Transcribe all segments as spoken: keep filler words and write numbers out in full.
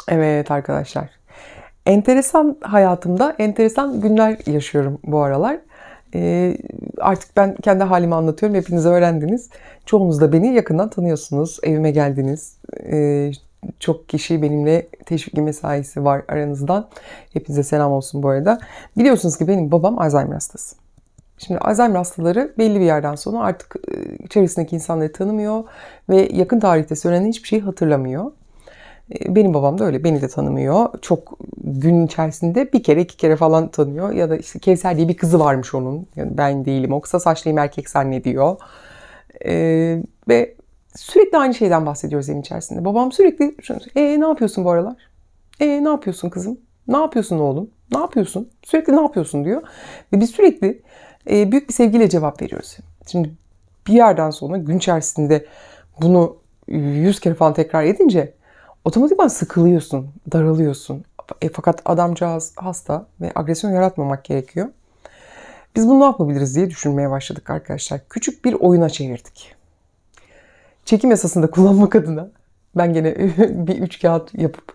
Evet arkadaşlar. Enteresan hayatımda enteresan günler yaşıyorum bu aralar. Ee, artık ben kendi halimi anlatıyorum. Hepiniz öğrendiniz. Çoğunuz da beni yakından tanıyorsunuz. Evime geldiniz. Ee, çok kişi benimle teşvikli mesaisi var aranızdan. Hepinize selam olsun bu arada. Biliyorsunuz ki benim babam Alzheimer hastası. Şimdi Alzheimer hastaları belli bir yerden sonra artık e, çevresindeki insanları tanımıyor ve yakın tarihte söylenen hiçbir şeyi hatırlamıyor. Benim babam da öyle. Beni de tanımıyor. Çok gün içerisinde bir kere iki kere falan tanıyor. Ya da işte Kevser diye bir kızı varmış onun. Yani ben değilim. O kısa saçlıyım erkek zannediyor. Ee, ve sürekli aynı şeyden bahsediyoruz evin içerisinde. Babam sürekli e ne yapıyorsun bu aralar? E ne yapıyorsun kızım? Ne yapıyorsun oğlum? Ne yapıyorsun? Sürekli ne yapıyorsun diyor. Ve biz sürekli e, büyük bir sevgiyle cevap veriyoruz. Şimdi bir yerden sonra gün içerisinde bunu yüz kere falan tekrar edince otomatikman sıkılıyorsun, daralıyorsun. E, fakat adamcağız hasta ve agresyon yaratmamak gerekiyor. Biz bunu ne yapabiliriz diye düşünmeye başladık arkadaşlar. Küçük bir oyuna çevirdik. Çekim yasasında kullanmak adına ben gene bir üç kağıt yapıp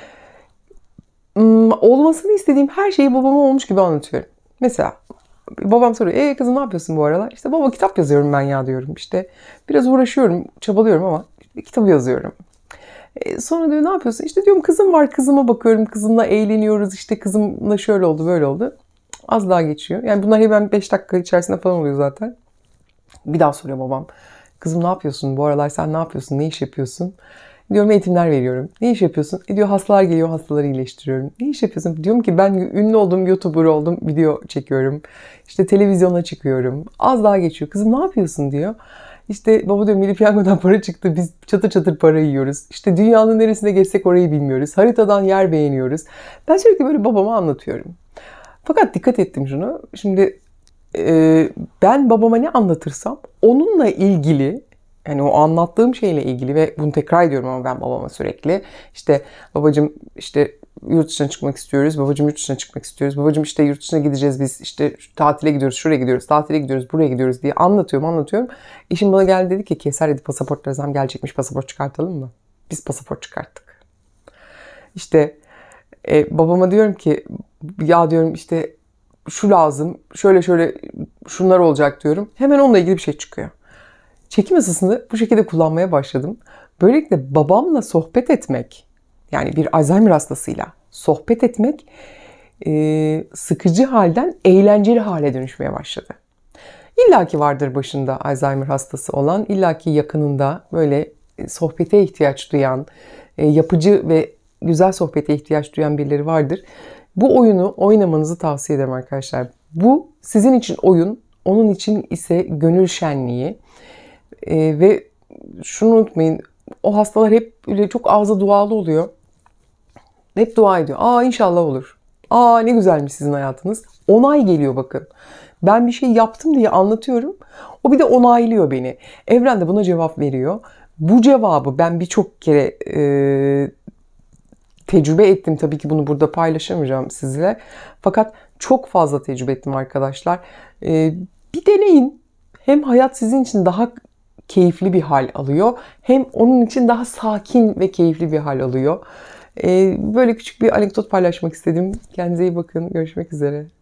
olmasını istediğim her şeyi babama olmuş gibi anlatıyorum. Mesela babam soruyor, e kızım ne yapıyorsun bu aralar? İşte baba kitap yazıyorum ben ya diyorum. İşte biraz uğraşıyorum, çabalıyorum ama kitap yazıyorum. Sonra diyor ne yapıyorsun? İşte diyorum kızım var, kızıma bakıyorum, kızımla eğleniyoruz, işte kızımla şöyle oldu böyle oldu. Az daha geçiyor. Yani bunlar hemen beş dakika içerisinde falan oluyor zaten. Bir daha soruyor babam. Kızım ne yapıyorsun bu aralar, sen ne yapıyorsun, ne iş yapıyorsun? Diyorum eğitimler veriyorum. Ne iş yapıyorsun? E diyor hastalar geliyor, hastaları iyileştiriyorum. Ne iş yapıyorsun? Diyorum ki ben ünlü oldum, YouTuber oldum, video çekiyorum. İşte televizyona çıkıyorum. Az daha geçiyor. Kızım ne yapıyorsun diyor. İşte baba diyor Milli Piyango'dan para çıktı. Biz çatır çatır para yiyoruz. İşte dünyanın neresine geçsek orayı bilmiyoruz. Haritadan yer beğeniyoruz. Ben sürekli böyle babama anlatıyorum. Fakat dikkat ettim şunu. Şimdi e, ben babama ne anlatırsam onunla ilgili, yani o anlattığım şeyle ilgili ve bunu tekrar ediyorum ama ben babama sürekli. İşte babacığım işte yurt dışına çıkmak istiyoruz. Babacığım yurt dışına çıkmak istiyoruz. Babacığım işte yurt dışına gideceğiz biz. İşte tatile gidiyoruz, şuraya gidiyoruz, tatile gidiyoruz, buraya gidiyoruz diye anlatıyorum, anlatıyorum. Eşim bana geldi dedi ki Keser dedi pasaportlara zam gelecekmiş, pasaport çıkartalım mı? Biz pasaport çıkarttık. İşte e, babama diyorum ki ya diyorum işte şu lazım, şöyle şöyle şunlar olacak diyorum. Hemen onunla ilgili bir şey çıkıyor. Çekim yasasını bu şekilde kullanmaya başladım. Böylelikle babamla sohbet etmek, yani bir Alzheimer hastasıyla sohbet etmek e, sıkıcı halden eğlenceli hale dönüşmeye başladı. İlla ki vardır başında Alzheimer hastası olan, illa ki yakınında böyle sohbete ihtiyaç duyan, e, yapıcı ve güzel sohbete ihtiyaç duyan birileri vardır. Bu oyunu oynamanızı tavsiye ederim arkadaşlar. Bu sizin için oyun, onun için ise gönül şenliği. Ee, ve şunu unutmayın, o hastalar hep öyle çok ağza dualı oluyor. Hep dua ediyor. Aa inşallah olur. Aa ne güzelmiş sizin hayatınız. Onay geliyor bakın. Ben bir şey yaptım diye anlatıyorum. O bir de onaylıyor beni. Evren de buna cevap veriyor. Bu cevabı ben birçok kere e, tecrübe ettim. Tabii ki bunu burada paylaşamayacağım sizinle. Fakat çok fazla tecrübe ettim arkadaşlar. E, bir deneyin. Hem hayat sizin için daha keyifli bir hal alıyor. Hem onun için daha sakin ve keyifli bir hal alıyor. Ee, böyle küçük bir anekdot paylaşmak istedim. Kendinize iyi bakın. Görüşmek üzere.